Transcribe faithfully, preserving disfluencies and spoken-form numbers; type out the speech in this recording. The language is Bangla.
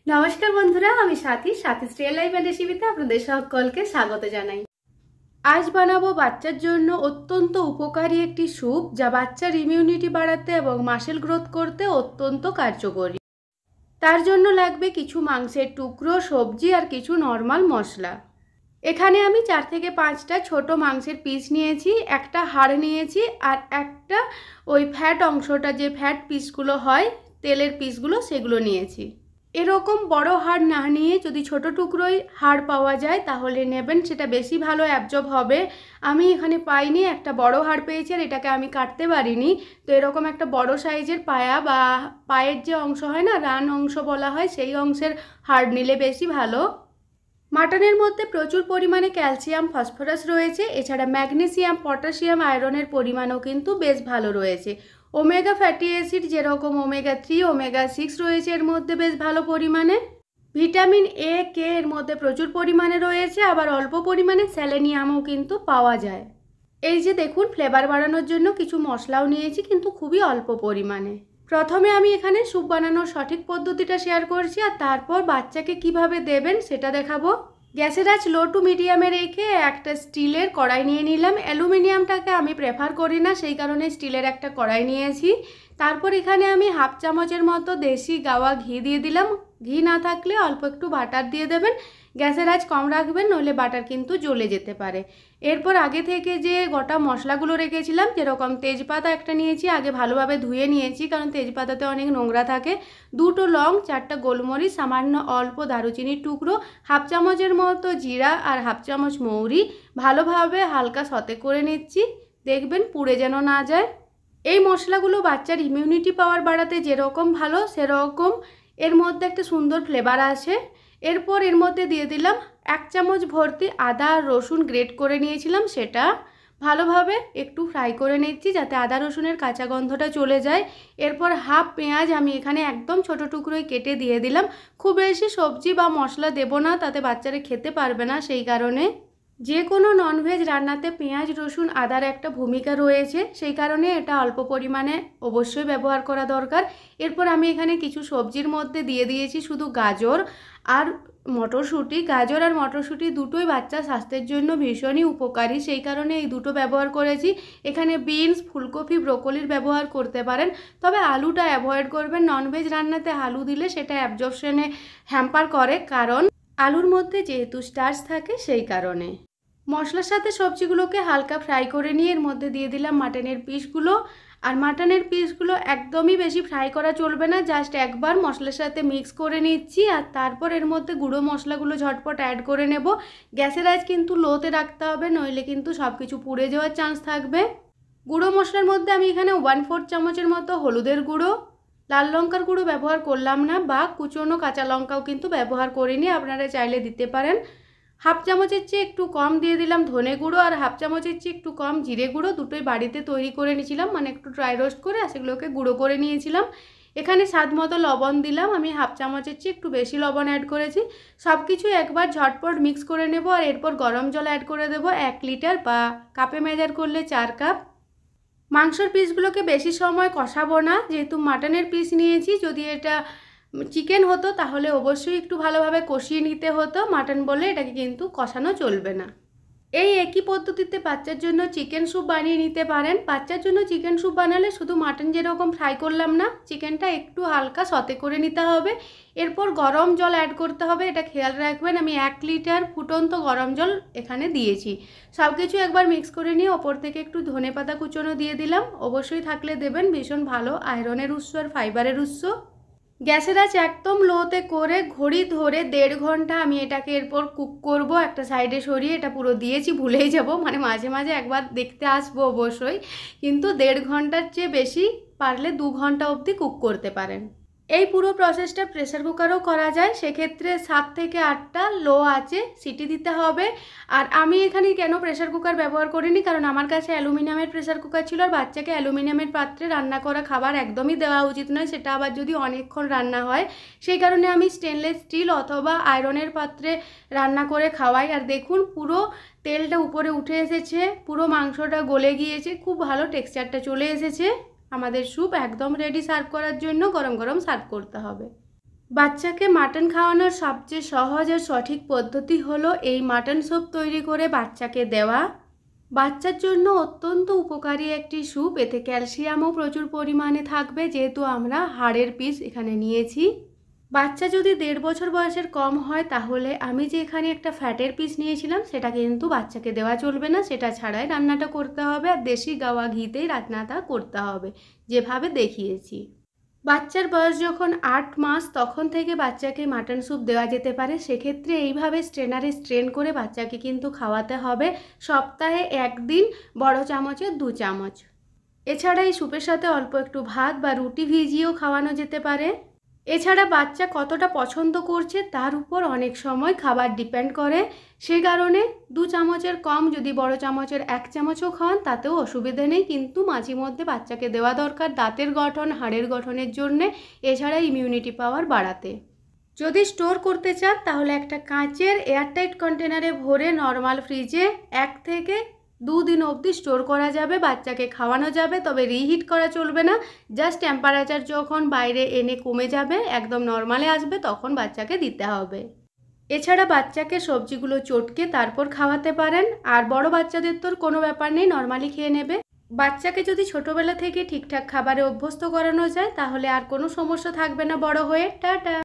নমস্কার বন্ধুরা, আমি সাথী সাথী স্টাইল লাইফ এন্ড রেসিপিতে আপনাদের সকলকে স্বাগত জানাই। আজ বানাবো বাচ্চার জন্য অত্যন্ত উপকারী একটি স্যুপ, যা বাচ্চার ইমিউনিটি বাড়াতে এবং মাসেল গ্রোথ করতে অত্যন্ত কার্যকরী। তার জন্য লাগবে কিছু মাংসের টুকরো, সবজি আর কিছু নর্মাল মশলা। এখানে আমি চার থেকে পাঁচটা ছোট মাংসের পিস নিয়েছি, একটা হাড় নিয়েছি আর একটা ওই ফ্যাট অংশটা, যে ফ্যাট পিসগুলো হয় তেলের পিসগুলো, সেগুলো নিয়েছি। এরকম বড় হাড় না নিয়ে যদি ছোট টুকরোই হাড় পাওয়া যায় তাহলে নেবেন, সেটা বেশি ভালো অ্যাবজর্ব হবে। আমি এখানে পাইনি, একটা বড় হাড় পেয়েছি আর এটাকে আমি কাটতে পারিনি। তো এরকম একটা বড় সাইজের পায়া বা পায়ের যে অংশ হয় না, রান অংশ বলা হয়, সেই অংশের হাড় নিলে বেশি ভালো। মাটনের মধ্যে প্রচুর পরিমাণে ক্যালসিয়াম, ফসফরাস রয়েছে। এছাড়া ম্যাগনেসিয়াম, পটাশিয়াম, আয়রনের পরিমাণও কিন্তু বেশ ভালো রয়েছে। ওমেগা ফ্যাটি অ্যাসিড যেরকম ওমেগা থ্রি, ওমেগা সিক্স রয়েছে এর মধ্যে বেশ ভালো পরিমাণে। ভিটামিন এ, কে এর মধ্যে প্রচুর পরিমাণে রয়েছে। আবার অল্প পরিমাণে সেলেনিয়ামও কিন্তু পাওয়া যায়। এই যে দেখুন, ফ্লেভার বাড়ানোর জন্য কিছু মশলাও নিয়েছি, কিন্তু খুবই অল্প পরিমাণে। প্রথমে আমি এখানে স্যুপ বানানোর সঠিক পদ্ধতিটা শেয়ার করছি, আর তারপর বাচ্চাকে কিভাবে দেবেন সেটা দেখাবো। গ্যাসের আঁচ লো টু মিডিয়ামে রেখে একটা স্টিলের কড়াই নিয়ে নিলাম। অ্যালুমিনিয়ামটাকে আমি প্রেফার করি না, সেই কারণে স্টিলের একটা কড়াই নিয়েছি। তারপর এখানে আমি হাফ চামচের মতো দেশি গাওয়া ঘি দিয়ে দিলাম। ঘি না থাকলে অল্প একটু বাটার দিয়ে দেবেন। গ্যাসের আঁচ কম রাখবেন, নইলে বাটার কিন্তু জ্বলে যেতে পারে। এরপর আগে থেকে যে গোটা মশলাগুলো রেখেছিলাম, যেরকম তেজপাতা একটা নিয়েছি, আগে ভালোভাবে ধুয়ে নিয়েছি কারণ তেজপাতাতে অনেক নোংরা থাকে। দুটো লং, চারটা গোলমরিচ, সামান্য অল্প দারুচিনির টুকরো, হাফ চামচের মতো জিরা আর হাফ চামচ মৌরি ভালোভাবে হালকা সতে করে নিচ্ছি। দেখবেন পুড়ে যেন না যায়। এই মশলাগুলো বাচ্চার ইমিউনিটি পাওয়ার বাড়াতে যেরকম ভালো, সেরকম এর মধ্যে একটা সুন্দর ফ্লেভার আছে। এরপর এর মধ্যে দিয়ে দিলাম এক চামচ ভর্তি আদা আর রসুন গ্রেট করে নিয়েছিলাম, সেটা ভালোভাবে একটু ফ্রাই করে নিচ্ছি যাতে আদা রসুনের কাঁচা গন্ধটা চলে যায়। এরপর হাফ পেঁয়াজ আমি এখানে একদম ছোট টুকরোয় কেটে দিয়ে দিলাম। খুব বেশি সবজি বা মশলা দেব না, তাতে বাচ্চারা খেতে পারবে না, সেই কারণে। যে কোনো ননভেজ রান্নাতে পেঁয়াজ, রসুন, আদার একটা ভূমিকা রয়েছে, সেই কারণে এটা অল্প পরিমাণে অবশ্যই ব্যবহার করা দরকার। এরপর আমি এখানে কিছু সবজির মধ্যে দিয়ে দিয়েছি শুধু গাজর আর মটরশুঁটি। গাজর আর মটরশুঁটি দুটোই বাচ্চার স্বাস্থ্যের জন্য ভীষণই উপকারী, সেই কারণে এই দুটো ব্যবহার করেছি। এখানে বিনস, ফুলকপি, ব্রোকলির ব্যবহার করতে পারেন, তবে আলুটা অ্যাভয়েড করবেন। ননভেজ রান্নাতে আলু দিলে সেটা অ্যাবজর্পশনে হ্যাম্পার করে, কারণ আলুর মধ্যে যেহেতু স্টার্চ থাকে, সেই কারণে। মশলার সাথে সবজিগুলোকে হালকা ফ্রাই করে নিয়ে এর মধ্যে দিয়ে দিলাম মাটনের পিসগুলো। আর মাটনের পিসগুলো একদমই বেশি ফ্রাই করা চলবে না, জাস্ট একবার মশলার সাথে মিক্স করে নিচ্ছি। আর তারপর এর মধ্যে গুঁড়ো মশলাগুলো ঝটপট অ্যাড করে নেব। গ্যাসের আঁচ কিন্তু লোতে রাখতে হবে, নইলে কিন্তু সব কিছু পুড়ে যাওয়ার চান্স থাকবে। গুঁড়ো মশলার মধ্যে আমি এখানে ওয়ান ফোর্থ চামচের মতো হলুদের গুঁড়ো, লাল লঙ্কার গুঁড়ো ব্যবহার করলাম না, বা কুচনো কাঁচা লঙ্কাও কিন্তু ব্যবহার করিনি, আপনারা চাইলে দিতে পারেন। হাফ চামচের চেয়ে একটু কম দিয়ে দিলাম ধনে গুঁড়ো, আর হাফ চামচের চেয়ে একটু কম জিরে গুঁড়ো। দুটোই বাড়িতে তৈরি করে নিয়েছিলাম, মানে একটু ড্রাই রোস্ট করে সেগুলোকে গুঁড়ো করে নিয়েছিলাম। এখানে স্বাদ মতো লবণ দিলাম, আমি হাফ চামচের চেয়ে একটু বেশি লবণ অ্যাড করেছি। সব কিছু একবার ঝটপট মিক্স করে নেব। আর এরপর গরম জল অ্যাড করে দেবো এক লিটার, বা কাপে মেজার করলে চার কাপ। মাংসের পিসগুলোকে বেশি সময় কষাবো না, যেহেতু মাটনের পিস নিয়েছি। যদি এটা চিকেন হতো তাহলে অবশ্যই একটু ভালোভাবে কষিয়ে নিতে হতো, মাটন বলে এটাকে কিন্তু কষানো চলবে না। এই একই পদ্ধতিতে বাচ্চার জন্য চিকেন স্যুপ বানিয়ে নিতে পারেন। বাচ্চার জন্য চিকেন স্যুপ বানালে শুধু মাটন যেরকম ফ্রাই করলাম না, চিকেনটা একটু হালকা সতে করে নিতে হবে। এরপর গরম জল অ্যাড করতে হবে, এটা খেয়াল রাখবেন। আমি এক লিটার ফুটন্ত গরম জল এখানে দিয়েছি। সব কিছু একবার মিক্স করে নিয়ে ওপর থেকে একটু ধনেপাতা কুচনো দিয়ে দিলাম, অবশ্যই থাকলে দেবেন, ভীষণ ভালো আয়রনের উৎস আর ফাইবারের উৎস। গ্যাসের আঁচ একদম লোতে করে ঘড়ি ধরে দেড় ঘন্টা আমি এটাকে এরপর কুক করব। একটা সাইডে সরিয়ে, এটা পুরো দিয়েছি ভুলেই যাব, মানে মাঝে মাঝে একবার দেখতে আসবো অবশ্যই, কিন্তু দেড় ঘন্টার চেয়ে বেশি পারলে দু ঘন্টা অবধি কুক করতে পারেন। এই পুরো প্রসেসটা প্রেসার কুকারেও করা যায়, সেক্ষেত্রে সাত থেকে আটটা লো আঁচে সিটি দিতে হবে। আর আমি এখানে কেন প্রেসার কুকার ব্যবহার করিনি, কারণ আমার কাছে অ্যালুমিনিয়ামের প্রেসার কুকার ছিল, আর বাচ্চাকে অ্যালুমিনিয়ামের পাত্রে রান্না করা খাবার একদমই দেওয়া উচিত নয়, সেটা আবার যদি অনেকক্ষণ রান্না হয়। সেই কারণে আমি স্টেনলেস স্টিল অথবা আয়রনের পাত্রে রান্না করে খাওয়াই। আর দেখুন, পুরো তেলটা উপরে উঠে এসেছে, পুরো মাংসটা গলে গিয়েছে, খুব ভালো টেক্সচারটা চলে এসেছে। আমাদের স্যুপ একদম রেডি সার্ভ করার জন্য। গরম গরম সার্ভ করতে হবে। বাচ্চাকে মাটন খাওয়ানোর সবচেয়ে সহজ আর সঠিক পদ্ধতি হলো এই মাটন স্যুপ তৈরি করে বাচ্চাকে দেওয়া। বাচ্চার জন্য অত্যন্ত উপকারী একটি স্যুপ, এতে ক্যালসিয়ামও প্রচুর পরিমাণে থাকবে যেহেতু আমরা হাড়ের পিস এখানে নিয়েছি। বাচ্চা যদি দেড় বছর বয়সের কম হয় তাহলে আমি যে এখানে একটা ফ্যাটের পিস নিয়েছিলাম সেটা কিন্তু বাচ্চাকে দেওয়া চলবে না, সেটা ছাড়াই রান্নাটা করতে হবে আর দেশি গাওয়া ঘিতেই রান্নাটা করতে হবে যেভাবে দেখিয়েছি। বাচ্চার বয়স যখন আট মাস তখন থেকে বাচ্চাকে মাটন স্যুপ দেওয়া যেতে পারে, সেক্ষেত্রে এইভাবে স্ট্রেনারে স্ট্রেন করে বাচ্চাকে কিন্তু খাওয়াতে হবে সপ্তাহে একদিন বড় চামচের দু চামচ। এছাড়া এই স্যুপের সাথে অল্প একটু ভাত বা রুটি ভিজিয়েও খাওয়ানো যেতে পারে। এছাড়া বাচ্চা কতটা পছন্দ করছে তার উপর অনেক সময় খাবার ডিপেন্ড করে, সে কারণে দু চামচের কম যদি বড় চামচের এক চামচও খাওয়ান তাতেও অসুবিধে নেই, কিন্তু মাঝে মধ্যে বাচ্চাকে দেওয়া দরকার দাঁতের গঠন হাড়ের গঠনের জন্যে, এছাড়া ইমিউনিটি পাওয়ার বাড়াতে। যদি স্টোর করতে চান তাহলে একটা কাঁচের এয়ারটাইট কন্টেনারে ভরে নর্মাল ফ্রিজে এক থেকে দুদিন অবধি স্টোর করা যাবে, বাচ্চাকে খাওয়ানো যাবে, তবে রিহিট করা চলবে না। জাস্ট টেম্পারেচার যখন বাইরে এনে কমে যাবে একদম নর্মালে আসবে তখন বাচ্চাকে দিতে হবে। এছাড়া বাচ্চাকে সবজিগুলো চটকে তারপর খাওয়াতে পারেন, আর বড় বাচ্চাদের তোর কোনো ব্যাপার নেই, নর্মালি খেয়ে নেবে। বাচ্চাকে যদি ছোটোবেলা থেকে ঠিকঠাক খাবারে অভ্যস্ত করানো যায় তাহলে আর কোনো সমস্যা থাকবে না বড় হয়ে। টাটা।